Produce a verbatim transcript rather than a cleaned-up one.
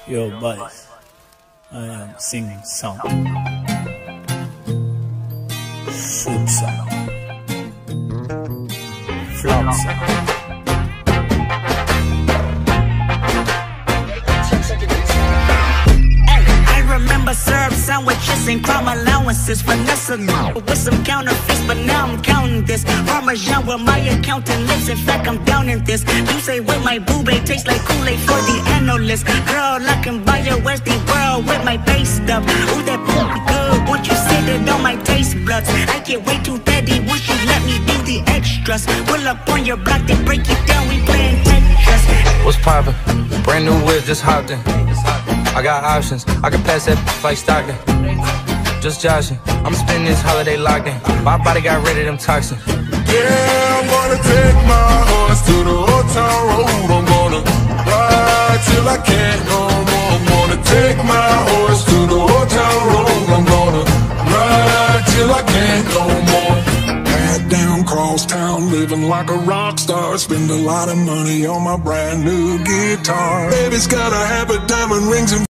Yo, boys, I am singing song, shoot song, flop song. Syrup sandwiches and crime allowances, Vanessa with some counterfeits, but now I'm counting this Parmesan where my accountant lives. In fact, I'm down in this. You say with my boobay tastes like Kool-Aid for the analyst. Girl, I can buy your Westie world with my base stuff. Ooh, that poopy good once you sit it on my taste buds. I get way too petty once you let me do the extras. Pull up on your block, they break it down, we playing Tetris. What's poppin'? Brand new whip, just hopped in. I got options, I can pass that like Stockton. Just joshing, I'm spending this holiday locked in. My body got rid of them toxins. Yeah, I'm gonna take my horse to the old town road. I'm gonna ride till I can't no more. I'm gonna take my horse to the old town road. I'm gonna ride till I can't no more. Head down cross town, living like a rock star. Spend a lot of money on my brand new guitar. Baby's got a habit, diamond rings and